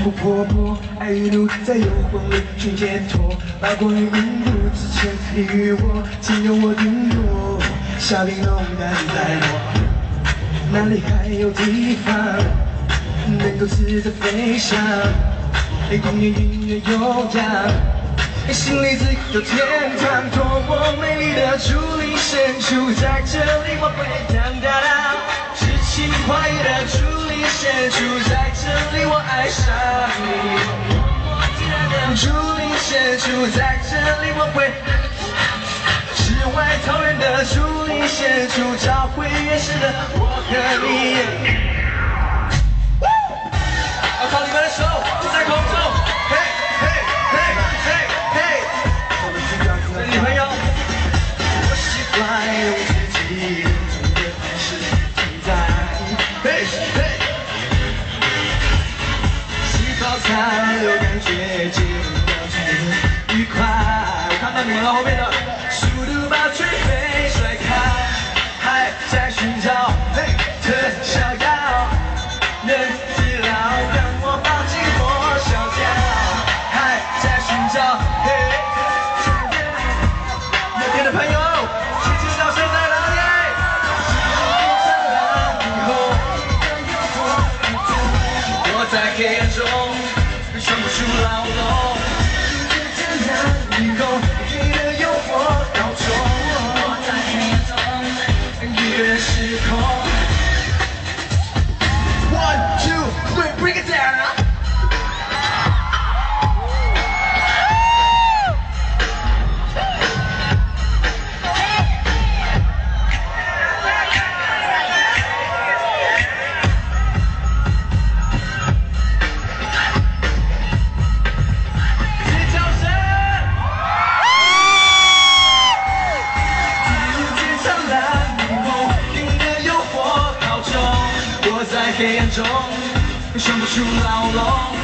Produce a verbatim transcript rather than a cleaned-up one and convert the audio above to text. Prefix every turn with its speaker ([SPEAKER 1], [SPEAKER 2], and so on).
[SPEAKER 1] 不活泼，爱一路在诱惑里寻解脱。把过于云雾之前，你与我，请由我定夺。夏冰浓淡在我，哪里还有地方能够自在飞翔？公园音乐悠扬，心里自有天堂。多么美丽的竹林深处，在这里我会当当当。诗情画意的竹林深处，在这里我爱上你。竹林深处，在这里我会。世外桃源的竹林深处，找回原始的我和你。我靠你们的手在空中，嘿嘿嘿嘿嘿！女朋友，我习惯用自己认真的方式存在，嘿嘿。洗澡才有感觉，戒掉最愉快。我看到你们了，后面的速度把吹飞甩开，还在寻找嘿的逍遥，能疲劳让我抱紧我小脚，还在寻找嘿。那边的朋友，请知道现在哪里？时间变成了以后，我在黑暗中生不出牢笼。以后你的诱惑高中，我在黑暗中一个人失控。One, two, three, bring it down. 在黑暗中，生不出牢笼。